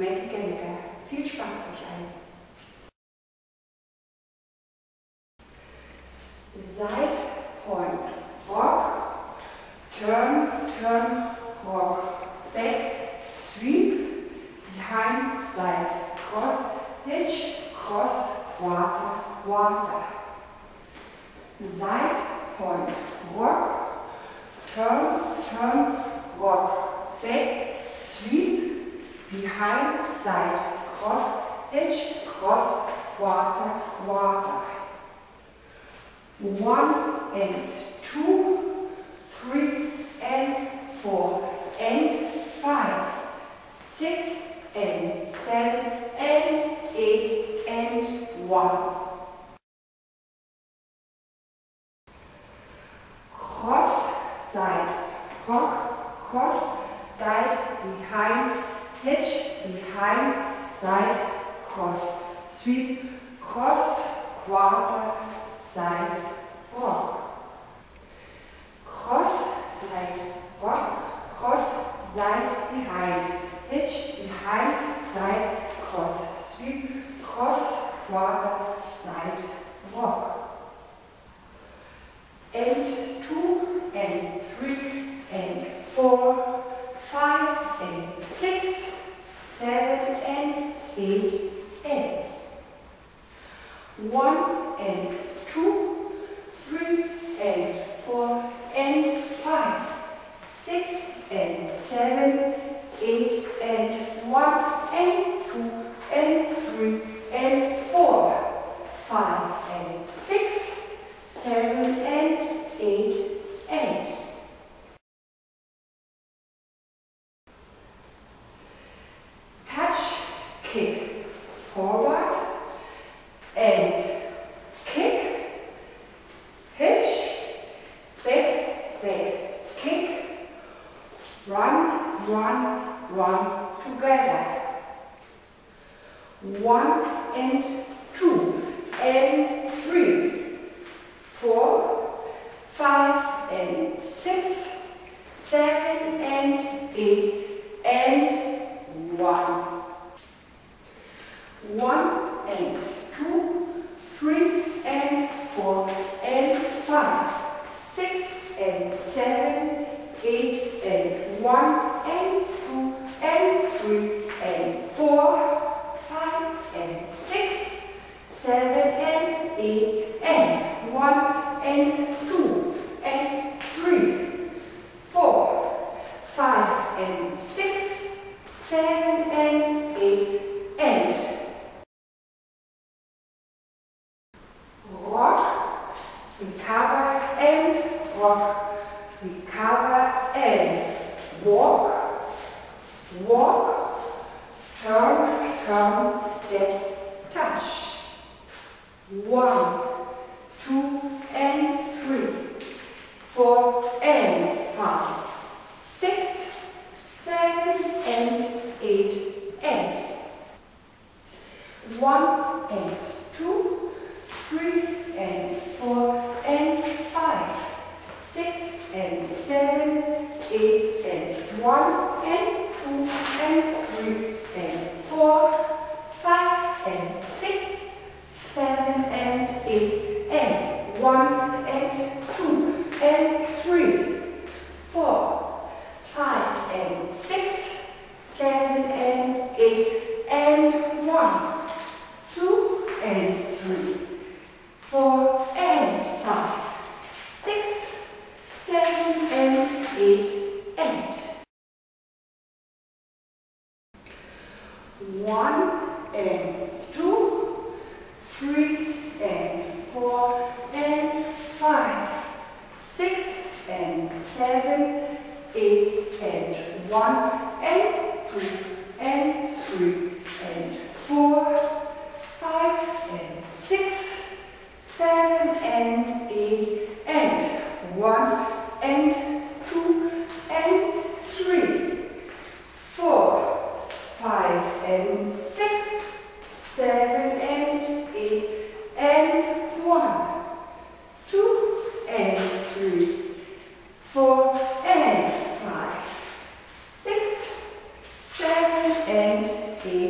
Maggie Gallagher. Viel Spaß euch allen. Side point, rock, turn, turn, rock, back, sweep, behind, side, cross, hitch, cross, quarter, quarter. Side point, rock, turn, turn, rock, back, sweep, behind, side, cross, hitch, cross, quarter, quarter. 1 and 2, 3 and 4 and 5, 6 and 7 and 8 and 1. Cross, side, rock, cross, side, behind, hitch, behind, side, cross, sweep, cross, quarter, side, rock. Cross, side, rock, cross, side, behind, hitch, behind, side, cross, sweep, cross, quarter, side, rock. And 2 and 3 and 4, 5 and 6, 7 and 8 and 1 and 2, 3 and 4 and 5, 6 and 7, 8 and 1 and 2 and 3 and 4, 5 and 6, 7 and 8 and. Touch, kick, forward and kick, hitch, back, back, kick, run, run, run together. 1 and 2 and 3, 4, 5 and 6, 7 and 8 and 1. 1 and 2, 3 and 4 and 5, 6 and 7, 8 and 1 and 2 and 3 and 4, 5 and 6, 7 and 8 and 1 and 2 and 3, 4, 5 and 6, 7 and 8 and. Rock, recover and rock, recover and walk, walk, turn, turn, step, touch. 1, 2 and 3, 4 and 5, 6, 7 and 8 and. 1 and 2, 3 and 4 and 5, 6 and 7, 8 and 1 and 2 and 3 and 4, 5 and 6, 7 and 8 and 1 and 2 and 3, 4, 5 and 6, 7 and 8 and 1, 2 and 3, 4 and 5, 6, 7 and 8 and. 1 and 2, 3 and 4 and 5, 6 and 7, 8 and 1 and 2 and 3 and 4, 5 and 6, 7 and 8 and 1 and 2 and 3, 4, 5 and 6, 7 and 8 and 1, 2 and 3, 4 and 5, 6, 7 and 8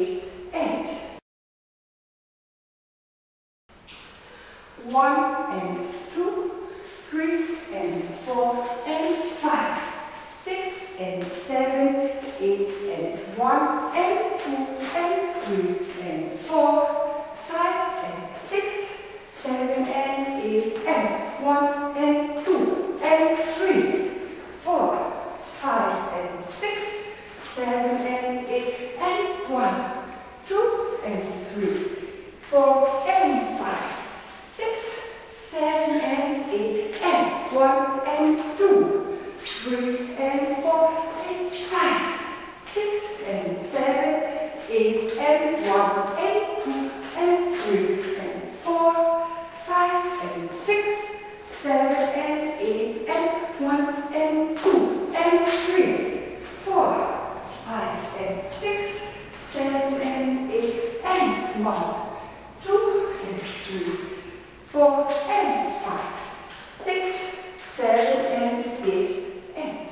and 2 and 3, 4, 5 and 6, 7 and 8 and 1, 2 and 3, 4 and 5, 6, 7 and 8 and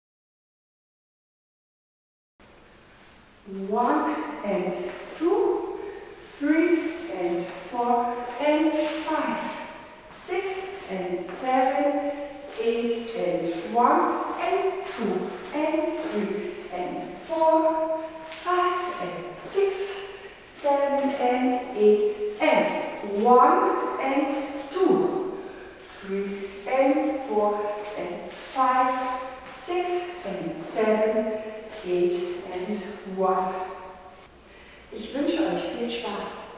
1 and 2, 3 and 4 and 5, 6 and 7, 8 and 1 and 2 and 3 and 4, 5 and 6, 7 and 8 and 1 and 2, 3 and 4 and 5, 6 and 7, 8 and 1. Ich wünsche euch viel Spaß.